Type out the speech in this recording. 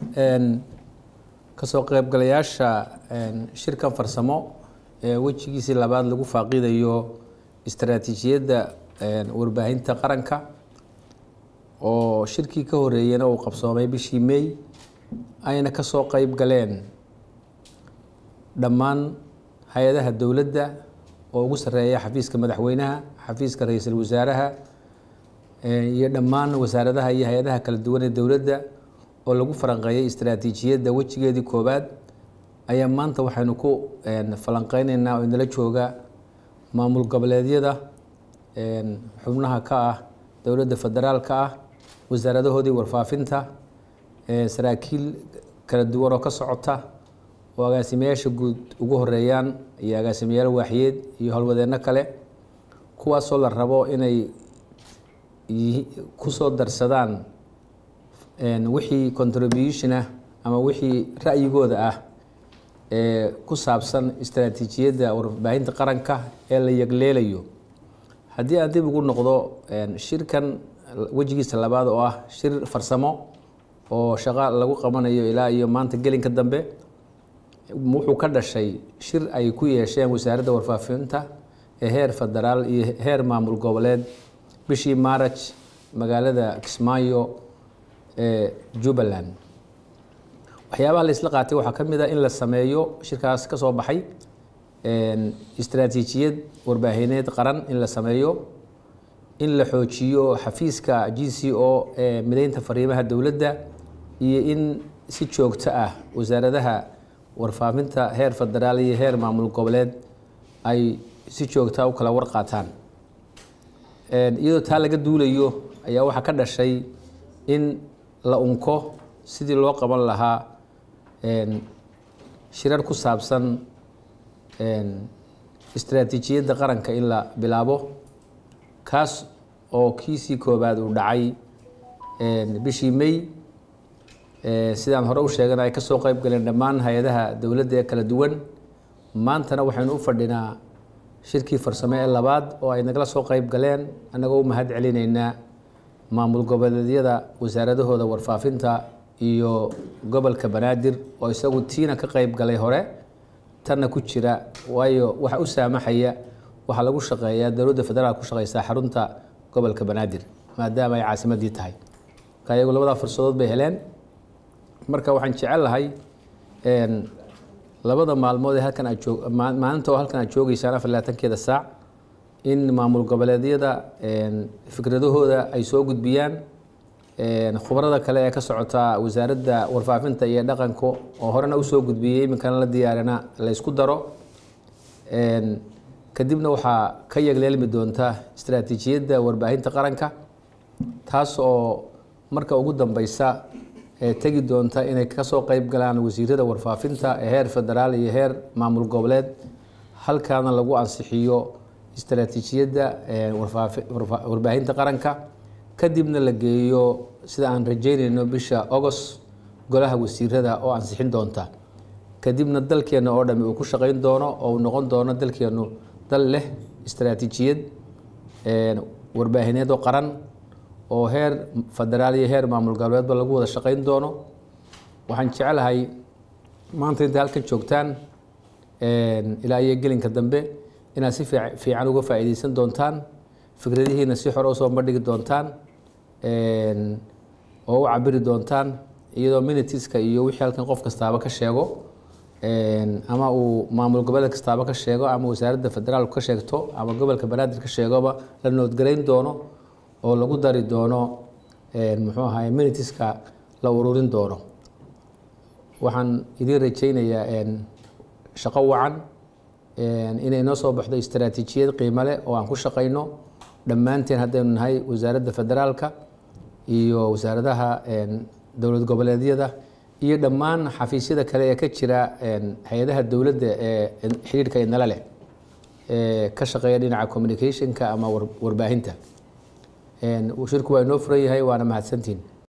kasoo qaybgalayaasha shirkan farsamo ee wajigiisii labaad lagu faaqiidayo istaraatiijiyadda warbaahinta qaranka oo shirkii ka horeeyayna uu qabsoomay bishii May ayna kasoo qayb galeen dhammaan hay'adaha dawladda oo ugu sareeya xafiiska madaxweynaha, xafiiska ra'iisul wasaaraha iyo dhammaan wasaaradaha iyo hay'adaha kala duwan ee dawladda oo lagu falanqeeyay istaraatiijiyadda wajigeedii koobaad ayaa maanta waxaynu ku falanqeynaynaa oo inala jooga maamul goboleedyada xubnaha ka ah dawladda federaalka ah wasaaradahoodii warfaafinta saraakiil kala duwan oo ka socota oo agaasimayaasha guud ugu horeeyaan iyo agaasimayaal waaxiyeed iyo howlwadeenno kale kuwaasoo la rabo inay ku soo darsadaan wixii contribution ah ama wixii ra'yigooda ah ee ku saabsan istaraatiijiyadda warbaahinta qaranka ee la yagleelayo. haddii aan dib ugu noqdo shirkan wajigiisa labaad oo ah shir farsamo oo shaqo lagu qabanayo ilaa iyo maanta gelinka dambe wuxuu ka dhashay shir ay ku yeesheen wasaaradda warfaafinta ee heer federaal iyo heer maamul goboleed bishii Maarch magaalada Kismaayo ee Jubbaland. waxyaabaha la isla qaatay waxaa ka mid ah in la sameeyo shirkaas ka soo baxay istaraatiijiyad warbaahineed qaran in la sameeyo, in la xoojiyo xafiiska GCO ee mideynta fariimaha dawladda iyo in si joogto ah wasaaradaha warfaafinta heer federaal iyo heer maamul goboleed ay si joogto ah u kala warqaataan. iyadoo taa laga duulayo ayaa waxaa ka dhashay in la unko sidii loo qaban lahaa shirar ku saabsan istaraatiijiyadda qaranka in la bilaabo, kaas oo kiisii koobaad uu dhacay bishii May. sidaan hore u sheeganay ay kasoo qayb galeen dhammaan hay'adaha dawladda ee kala duwan. maantana waxaynu u fadhinaa shirkii farsamo ee labaad oo ay nagala soo qayb galeen annagoo u mahad celinaynaa maamul goboleedyada wasaaradahooda warfaafinta iyo gobolka Banaadir oo isagu tiina ka qayb galay hore tanna ku jira, waayo waxa u saamaxaya waxa lagu shaqeeyaa dawladda federaalka ku shaqeysaa xarunta gobolka Banaadir maadaama ay caasimadii tahay. ayagu labada fursadood bay heleen. marka waxaan jecel lahay labada maalmood ee halkan maalinta oo halkan aad joogeysaan 24 saac in maamul goboleedyada fikradahooda ay soo gudbiyaan, khubarada kale ee ka socota wasaaradda warfaafinta iyo dhaqanka oo horena u soo gudbiyay iminkana la diyaarina la isku daro. kadibna waxaa ka yagleelmi doonta istaraatiijiyadda warbaahinta qaranka, taas oo marka ugu dambeysa tagi doonta inay ka soo qayb galaan wasiirada warfaafinta ee heer federaal iyo heer maamul goboleed, halkaana lagu ansixiyo istaraatiijiyadda warbaahinta qaranka, kadibna la geeyo sida aan rajeynayno bisha August golaha wasiirada oo ansixin doonta. kadibna dalkeena oo dhan uu ku shaqeyn doono oo noqon doono dalkeenu dal leh istaraatiijiyad warbaahineed oo qaran oo heer federaal iyo heer maamul goboleedba lagu wada shaqeyn doono. waxaan jecelahay maanta inta halkan joogtaan ilaa iyo gelinka dambe inaad si fiican uga faa'iideysan doontaan, fikradihiina si xor u soo bandhigi doontaan oo u cabiri doontaan iyadoo minuteska iyo wixii halkan qof kastaaba ka sheego ama uu maamul goboleed kastaaba ka sheego ama wasaaradda federaalku ka sheegto ama gobolka Banaadir ka sheegoba la noodgarayn doono oo lagu dari doono muxuu ahaay minuteska la ururin doono. waxaan idin rajaynayaa shaqo wacan inay noo soo baxdo istaraatiijiyad qiimo leh oo aan ku shaqeyno dhammaanteen haddaynu nahay wasaaradda federaalka iyo wasaaradaha dowlad goboleedyada iyo dhammaan xafiisyada kale ee ka jira hay'adaha dawladda ee xiriirka inala leh ka shaqeeya dhinaca communicationka ama warbaahinta. shirku waa inoo furan yahay, waana mahadsantiin.